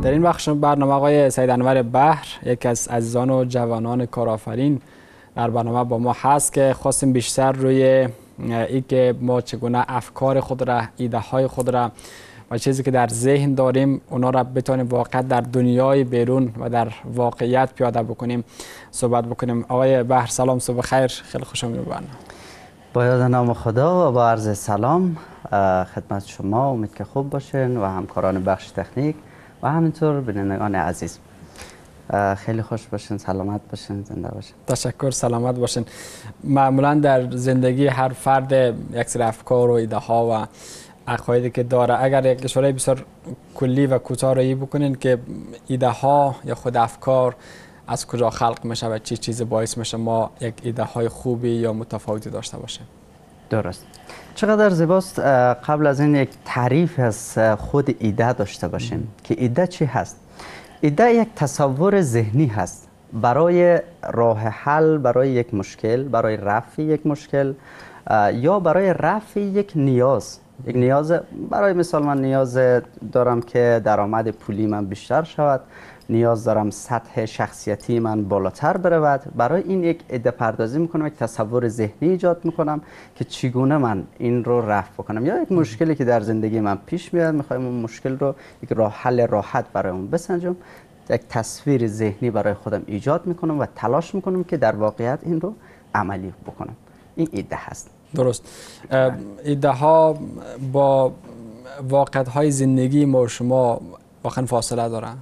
در این بخش برنامه آقای سید انور بحر، یکی از عزیزان و جوانان کارآفرین، در برنامه با ما هست که خواستیم بیشتر روی این که ما چگونه افکار خود را، ایده های خود را و چیزی که در ذهن داریم اونا را بتونیم واقعا در دنیای بیرون و در واقعیت پیاده بکنیم صحبت بکنیم. آقای بحر سلام، صبح خیر، خیلی خوش آمدید. با یاد نام خدا و با عرض سلام خدمت شما، امید که خوب باشین و همکاران بخش تکنیک و همینطور بینندگان عزیز. خیلی خوش باشین، سلامت باشین، زنده باشین. تشکر، سلامت باشین. معمولا در زندگی هر فرد یک سری افکار و ایده ها و عقایدی که داره، اگر یک اشاره بسیار کلی و کوتاه رایی بکنین که ایده ها یا خود افکار از کجا خلق میشه و چی چیز باعث میشه ما یک ایده های خوبی یا متفاوتی داشته باشیم؟ درست. چقدر زیباست. قبل از این یک تعریف از خود ایده داشته باشیم که ایده چی هست. ایده یک تصور ذهنی هست برای راه حل برای یک مشکل، برای رفع یک مشکل یا برای رفع یک نیاز. یک نیاز، برای مثال من نیاز دارم که درآمد پولی من بیشتر شود، نیاز دارم سطح شخصیتی من بالاتر برود. برای این یک ایده پردازی میکنم، یک تصور ذهنی ایجاد میکنم که چگونه من این رو رفع بکنم. یا یک مشکلی که در زندگی من پیش میاد، میخوایم اون مشکل رو یک راه حل راحت برای اون بسنجم، یک تصویر ذهنی برای خودم ایجاد میکنم و تلاش میکنم که در واقعیت این رو عملی بکنم. این ایده هست. درست. ایده ها با واقعیت های زندگی ما و شما واقعا فاصله دارن؟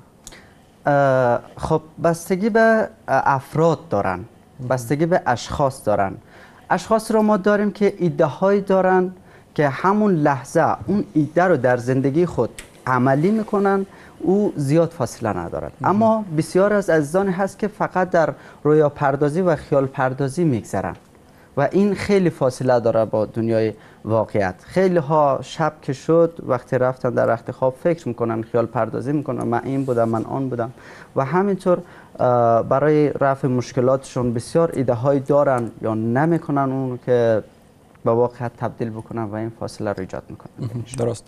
خب بستگی به افراد دارن، بستگی به اشخاص دارن. اشخاص رو ما داریم که ایده هایی دارن که همون لحظه اون ایده رو در زندگی خود عملی میکنن، او زیاد فاصله ندارد. اما بسیار از عزیزان هست که فقط در رویا پردازی و خیال پردازی میگذرن و این خیلی فاصله داره با دنیای واقعیت. خیلی ها شب که شد وقتی رفتن در رخت خواب فکر میکنن، خیال پردازی میکنن، من این بودم، من آن بودم و همینطور برای رفع مشکلاتشون بسیار ایده هایی دارن یا نمیکنن اون که به واقعیت تبدیل بکنن و این فاصله رو ایجاد میکنن. درست.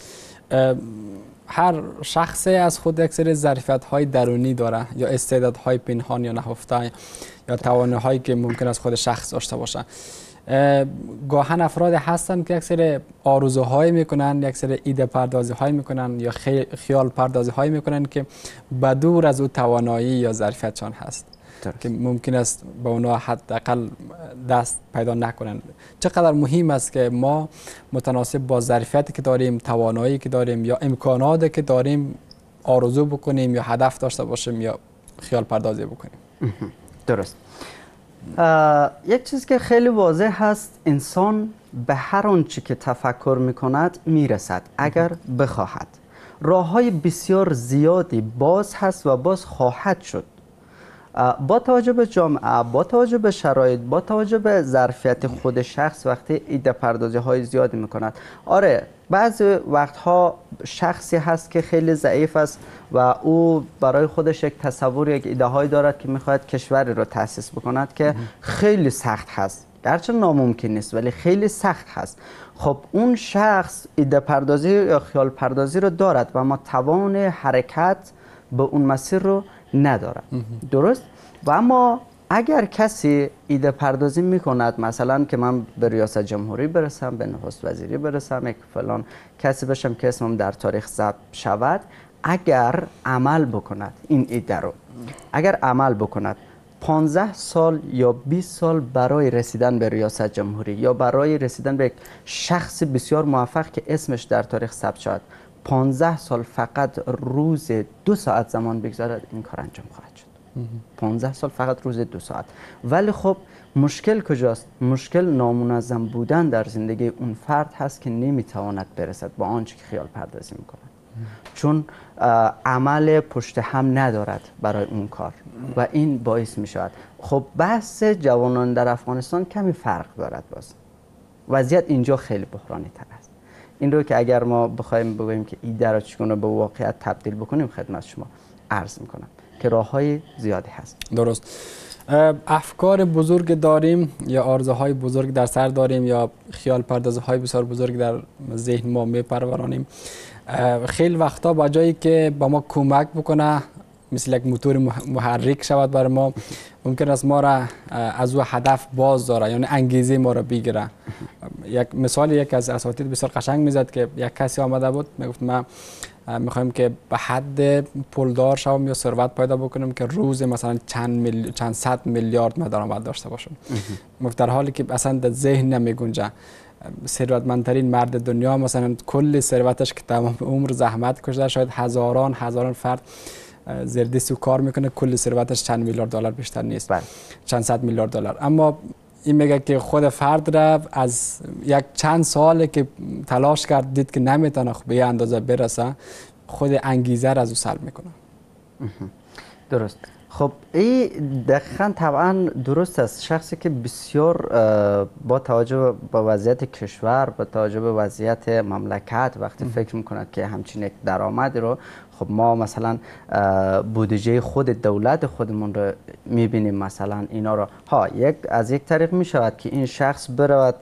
هر شخصی از خود یک سری ظرفیت های درونی داره یا استعدادهای پنهان یا نهفته یا توانایی هایی که ممکن است خود شخص داشته باشه. گاهن افراد هستن که یک سری آرزوهایی میکنن، یک سری ایده پردازی هایی میکنن یا خیال پردازی هایی میکنن که بدور از او توانایی یا ظرفیتشان هست که ممکن است به اونا حداقل دست پیدا نکنن. چقدر مهم است که ما متناسب با ظرفیتی که داریم، توانایی که داریم یا امکاناتی که داریم آرزو بکنیم یا هدف داشته باشیم یا خیال پردازی بکنیم. درست. یک چیز که خیلی واضح هست، انسان به هر آنچه که تفکر میکند میرسد اگر بخواهد. راههای بسیار زیادی باز هست و باز خواهد شد با توجه به جامعه، با توجه به شرایط، با توجه به ظرفیت خود شخص. وقتی ایده پردازی های زیادی میکند، آره بعضی وقتها شخصی هست که خیلی ضعیف است و او برای خودش یک تصور، یک ایده هایی دارد که میخواهد کشوری رو تأسیس بکند که خیلی سخت هست، گرچه ناممکن نیست ولی خیلی سخت هست. خب اون شخص ایده پردازی یا خیال پردازی رو دارد و ما توان حرکت به اون مسیر رو ندارد. درست؟ و اما اگر کسی ایده پردازی میکند، مثلا که من به ریاست جمهوری برسم، به نخست وزیری برسم، یک فلان کسی بشم که اسمم در تاریخ ثبت شود، اگر عمل بکند این ایده رو، اگر عمل بکند 15 سال یا 20 سال برای رسیدن به ریاست جمهوری یا برای رسیدن به یک شخص بسیار موفق که اسمش در تاریخ ثبت شود، 15 سال فقط روز 2 ساعت زمان بگذارد، این کار انجام خواهد شد. 15 سال فقط روز 2 ساعت. ولی خب مشکل کجاست؟ مشکل نامنظم بودن در زندگی اون فرد هست که نمیتواند برسد با آنچه که خیال پردازی میکنه، چون عمل پشت هم ندارد برای اون کار و این باعث میشود. خب بحث جوانان در افغانستان کمی فرق دارد. باز وضعیت اینجا خیلی بحرانی تر است. این رو که اگر ما بخوایم بگوییم که ایده را چگونه به واقعیت تبدیل بکنیم، خدمت شما عرض میکنم که راههای زیادی هست. درست. افکار بزرگ داریم یا آرزوهای بزرگ در سر داریم یا خیال پردازی های بسیار بزرگ در ذهن ما میپرورانیم. خیلی وقتا با جایی که با ما کمک بکنه مثل یک موتور محرک شود برای ما، ممکن است ما را از او هدف باز داره، یعنی انگیزه ما را بگیره. یک مثال یک از اساتید بسیار قشنگ میزد که یک کسی آمده بود میگفت ما میخوایم که به حد پولدار شوم یا ثروت پیدا بکنیم که روز مثلا چند صد میلیارد من درآمد داشته باشم. گفت در حالی که اصلا در ذهن نمیگنجه. ثروتمندترین مرد دنیا مثلا کل ثروتش که تمام عمر زحمت کشیده، شاید هزاران فرد زیر دست او کار میکنه، کل ثروتش چند میلیارد دلار بیشتر نیست، چند صد میلیارد دلار. اما این میگه که خود فرد را از یک چند سال که تلاش کرد دید که نمیتونه به یه اندازه برسه، خود انگیزه را از او سلب میکنه. درست. خب این دقیقا طبعا درست است. شخصی که بسیار با توجه به وضعیت کشور، با توجه به وضعیت مملکت وقتی فکر میکند که همچین یک درآمدی رو، خب ما مثلا بودجه خود دولت خودمون رو میبینیم، مثلا اینا رو از یک طریق میشود که این شخص برود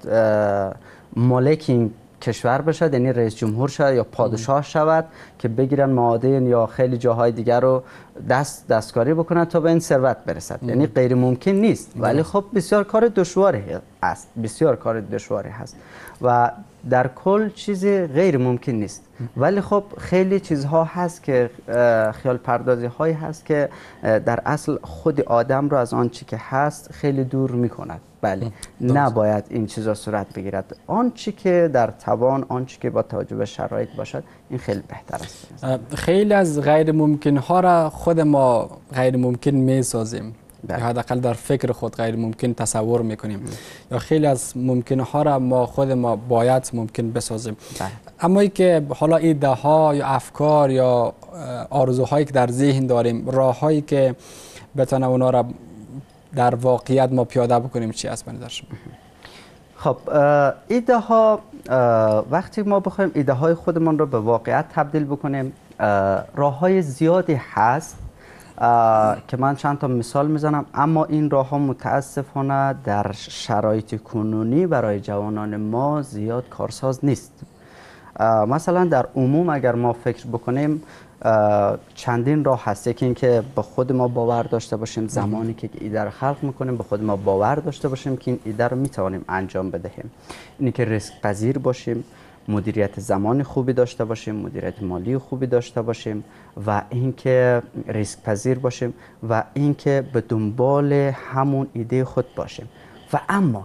مالک این کشور بشد، یعنی رئیس جمهور شود یا پادشاه شود که بگیرن معادن یا خیلی جاهای دیگر رو دستکاری بکنن تا به این ثروت برسد. یعنی غیر ممکن نیست، ولی خب بسیار کار دشواری است، بسیار کار دشواری هست و در کل چیزی غیر ممکن نیست. ولی خب خیلی چیزها هست که خیال پردازی هایی هست که در اصل خود آدم رو از آنچه که هست خیلی دور میکند. بله، نباید این چیزا صورت بگیرد. آنچه که در توان، آنچه که با توجه به شرایط باشد، این خیلی بهتر است. خیلی از غیر ممکن ها را خود ما غیر ممکن می سازیم، یا حداقل در فکر خود غیر ممکن تصور میکنیم، یا خیلی از ممکن ها را ما خود ما باید ممکن بسازیم. اما ای که حالا ایده ها یا افکار یا آرزوهایی که در ذهن داریم، راههایی که بتونه اونا را در واقعیت ما پیاده بکنیم چی است به نظر شما؟ خب ایده ها، وقتی ما بخوایم ایده های خودمان رو به واقعیت تبدیل بکنیم، راه های زیادی هست که من چند تا مثال میزنم، اما این راه ها متاسفانه در شرایط کنونی برای جوانان ما زیاد کارساز نیست. مثلا در عموم اگر ما فکر بکنیم چندین راه هست. یکی این که به خود ما باور داشته باشیم، زمانی که ایده رو خلق میکنیم به خود ما باور داشته باشیم که این ایده رو میتوانیم انجام بدهیم. اینی که ریسک پذیر باشیم، مدیریت زمان خوبی داشته باشیم، مدیریت مالی خوبی داشته باشیم و اینکه ریسک پذیر باشیم و اینکه به دنبال همون ایده خود باشیم. و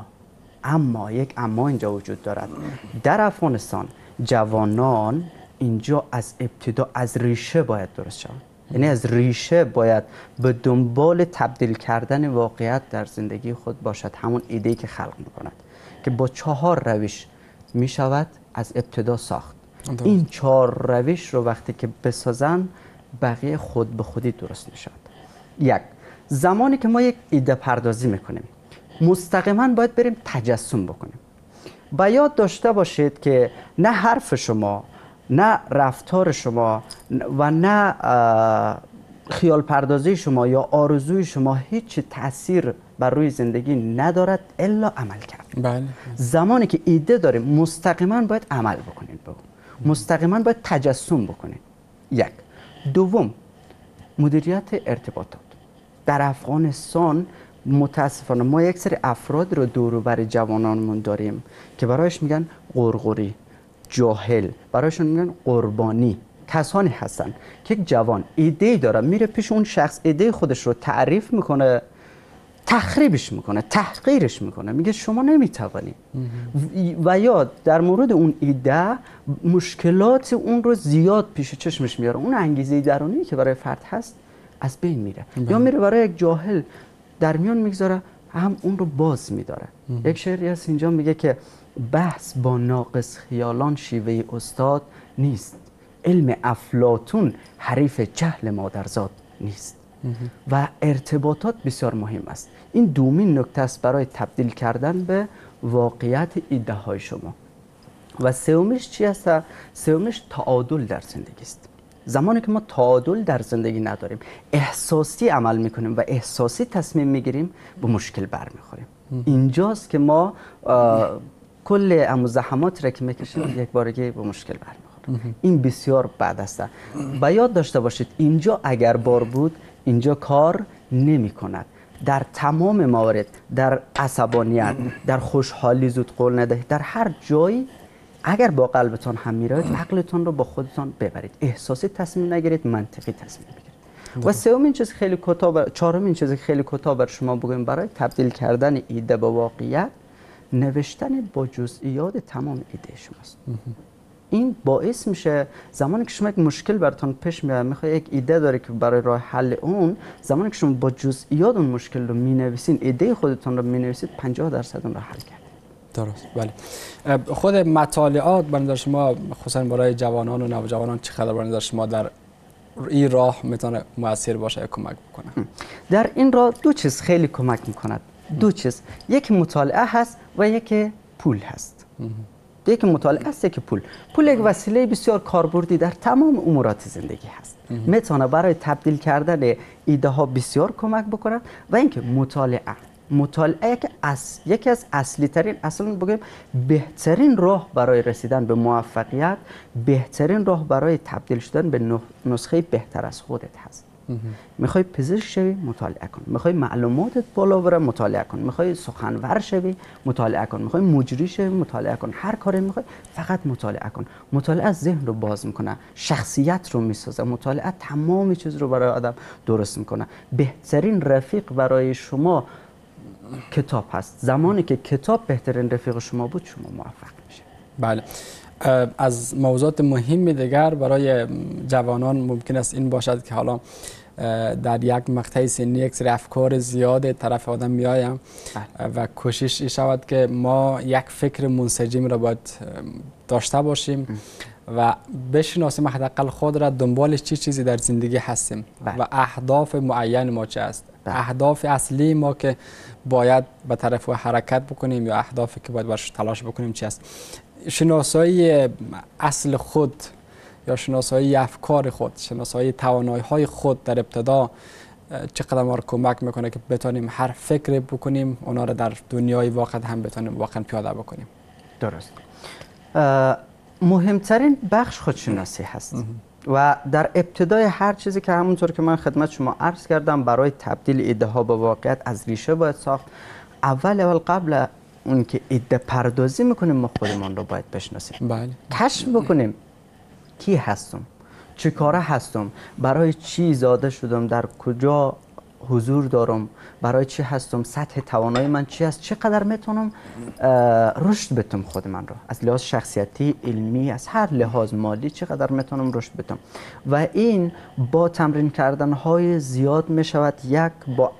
اما یک اما اینجا وجود دارد. در افغانستان جوانان اینجا از ابتدا از ریشه باید درست شوند. یعنی از ریشه باید به دنبال تبدیل کردن واقعیت در زندگی خود باشد، همون ایده‌ای که خلق میکند که با 4 روش میشود از ابتدا ساخت. این 4 روش رو وقتی که بسازن بقیه خود به خودی درست میشود. یک، زمانی که ما یک ایده پردازی میکنیم مستقیما باید بریم تجسم بکنیم. با یاد داشته باشید که نه حرف شما، نه رفتار شما و نه خیال پردازی شما یا آرزوی شما هیچ تأثیر بر روی زندگی ندارد الا عمل کرد. بله. زمانی که ایده داریم مستقیما باید عمل بکنید، مستقیما باید تجسم بکنید. یک. دوم، مدیریت ارتباطات. در افغانستان متاسفانه ما یک سری افراد رو دور و بر جوانانمون داریم که برایش میگن قرقری، جاهل، برایشون میگن قربانی. کسانی هستن که یک جوان ایده داره، میره پیش اون شخص ایده خودش رو تعریف میکنه، تخریبش میکنه، تحقیرش میکنه، میگه شما نمیتوانی. و یا در مورد اون ایده مشکلات اون رو زیاد پیش چشمش میاره، اون انگیزه درونی که برای فرد هست از بین میره. یا میره برای یک جاهل در میان میگذاره، هم اون رو باز میداره. یک شعری هست اینجا میگه که بحث با ناقص خیالان شیوه استاد نیست، علم افلاطون حریف جهل مادرزاد نیست. و ارتباطات بسیار مهم است. این دومین نکته است برای تبدیل کردن به واقعیت ایده های شما. و سومش چی است؟ سومش تعادل در زندگی است. زمانی که ما تعادل در زندگی نداریم، احساسی عمل میکنیم و احساسی تصمیم میگیریم، به مشکل برمیخوریم. اینجاست که ما کل زحمات را که میکشیم یک بارگی به مشکل برمیخوریم. این بسیار بد است. و یاد داشته باشید اینجا اگر بار بود اینجا کار نمی کند. در تمام موارد، در عصبانیت، در خوشحالی زود قول ندهید، در هر جایی اگر با قلبتان هم میرید عقلتان رو با خودتان ببرید، احساسی تصمیم نگیرید، منطقی تصمیم بگیرید. و سومین چیز خیلی کوتاه، چهارمین چیز خیلی کوتاه بر شما بگویم، برای تبدیل کردن ایده به واقعیت نوشتن با جزئیات تمام ایده شماست. این باعث میشه زمانی که شما یک مشکل براتون پیش میاد، میخوای یک ایده داره که برای راه حل اون، زمانی که شما با جزئیات اون مشکل رو مینویسین، ایده خودتون رو مینویسید، 50% اون رو حل کرد. درست. بله. خود مطالعات برای شما خصوصا برای جوانان و نوجوانان چقدر برای شما در این راه میتونه مؤثر باشه یا کمک بکنه؟ در این راه دو چیز خیلی کمک میکند. دو چیز، یک مطالعه هست و یک پول هست. یک مطالعه است، یک پول یک وسیله بسیار کاربردی در تمام امورات زندگی هست. میتونه برای تبدیل کردن ایده ها بسیار کمک بکنه. و اینکه مطالعه که یکی از اصلی ترین، اصلا بگیم بهترین راه برای رسیدن به موفقیت، بهترین راه برای تبدیل شدن به نسخه بهتر از خودت هست. میخوای پزشک شوی، مطالعه کن. میخوای معلوماتت بالا بره، مطالعه کن. میخوای سخنور شوی، مطالعه کن. میخوای مجری شوی، مطالعه کن. هر کاری میخوای فقط مطالعه کن. مطالعه ذهن رو باز میکنه، شخصیت رو میسازه. مطالعه تمام چیز رو برای آدم درست میکنه. بهترین رفیق برای شما کتاب هست. زمانی که کتاب بهترین رفیق شما بود، شما موفق میشه. بله. از موضوعات مهم دیگر برای جوانان ممکن است این باشد که حالا در یک مقطع سنی یک سری افکار زیاد طرف آدم میآیم و کوشش این شود که ما یک فکر منسجم را باید داشته باشیم و بشناسیم حداقل خود را دنبال چه چیزی در زندگی هستیم و اهداف معین ما چه است. اهداف اصلی ما که باید به طرف حرکت بکنیم یا اهدافی که باید برش تلاش بکنیم چی است. شناسایی اصل خود یا شناسایی افکار خود، شناسایی توانایی‌های خود در ابتدا چقدر ما رو کمک میکنه که بتونیم هر فکر بکنیم اونا رو در دنیای واقع هم بتونیم واقعا پیاده بکنیم. درست. مهمترین بخش خودشناسی هست و در ابتدای هر چیزی که همونطور که من خدمت شما عرض کردم برای تبدیل ایده ها به واقعیت از ریشه باید ساخت. اول قبل اون که ایده پردازی میکنیم ما خودمان رو باید بشناسیم. بله. کشف بکنیم کی هستم، چه کاره هستم، برای چی زاده شدم، در کجا حضور دارم، برای چی هستم، سطح توانایی من چی است، چقدر میتونم رشد بدم خود من رو از لحاظ شخصیتی، علمی، از هر لحاظ مالی چقدر میتونم رشد بدم. و این با تمرین کردن های زیاد میشود، یک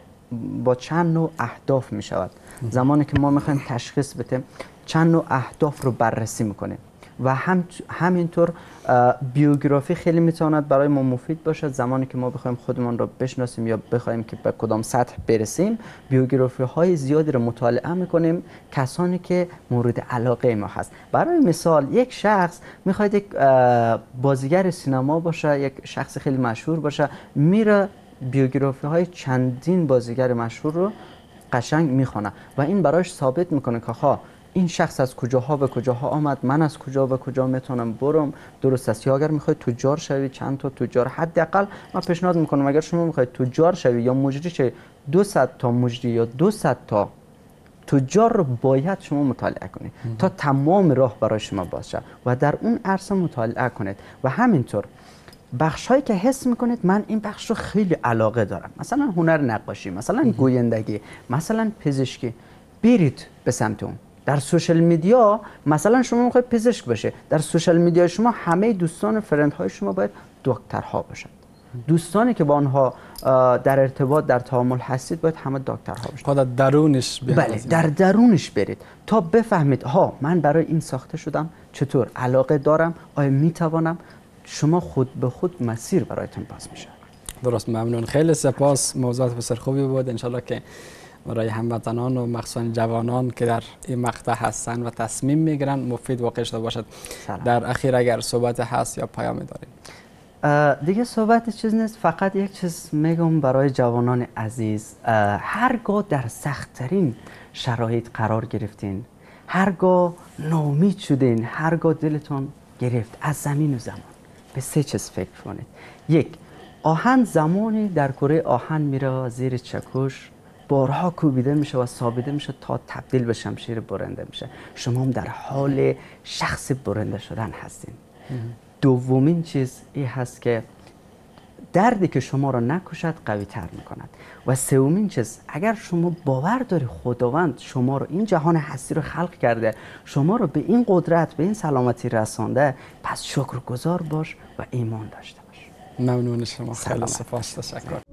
با چند نوع اهداف میشود. زمانی که ما میخوایم تشخیص بدیم چند نوع اهداف رو بررسی میکنیم و همینطور بیوگرافی خیلی میتواند برای ما مفید باشد. زمانی که ما بخوایم خودمان رو بشناسیم یا بخوایم که به کدام سطح برسیم، بیوگرافی های زیادی رو مطالعه میکنیم، کسانی که مورد علاقه ما هست. برای مثال یک شخص میخواد یک بازیگر سینما باشه، یک شخص خیلی مشهور باشه، میره بیوگرافی های چندین بازیگر مشهور رو قشنگ میخونه و این برایش ثابت میکنه که این شخص از کجاها به کجاها آمد، من از کجا به کجا میتونم برم. درست است. یا اگر میخواید تجار شوی، چند تا تجار حداقل من پیشنهاد میکنم اگر شما میخواید تجار شوی یا مجری شوی، 200 تا مجری یا 200 تا تجار رو باید شما مطالعه کنید تا تمام راه برای شما باز شد و در اون عرصه مطالعه کنید. و همینطور بخش هایی که حس میکنید من این بخش رو خیلی علاقه دارم، مثلا هنر نقاشی، مثلا گویندگی، مثلا پزشکی، برید به سمت اون. در سوشال میدیا مثلا شما میخواید پزشک بشه، در سوشال میدیا شما همه دوستان و فرندهای شما باید دکترها باشند. دوستانی که با آنها در ارتباط در تعامل هستید باید همه دکترها باشند. خود درونش بیاید. بله، در درونش برید تا بفهمید من برای این ساخته شدم، چطور علاقه دارم، آیا میتوانم. شما خود به خود مسیر برایتون باز میشه. درست. ممنون. خیلی سپاس. موضوعات بسیار خوبی بود. انشالله که برای هموطنان و مخصوصا جوانان که در این مقطع هستند و تصمیم میگیرن مفید واقع شده باشد. در اخیر اگر صحبت هست یا پیامی دارید؟ دیگه صحبت چیز نیست، فقط یک چیز میگم برای جوانان عزیز. هرگاه در سخت‌ترین شرایط قرار گرفتین، هرگاه ناامید شدین، هرگاه دلتون گرفت از زمین و زمان، به 3 چیز فکر کنید. 1. آهن زمانی در کره آهن میره زیر چکش، بارها کوبیده میشه و سابیده میشه تا تبدیل به شمشیر برنده میشه. شما هم در حال شخص برنده شدن هستین. دومین چیز این هست که دردی که شما را نکشد قوی تر میکند. و سومین چیز، اگر شما باور داری خداوند شما رو، این جهان هستی رو خلق کرده، شما رو به این قدرت، به این سلامتی رسانده، پس شکرگزار باش و ایمان داشته باش. ممنون شما، خیلی سلامت. سپاس، تشکر.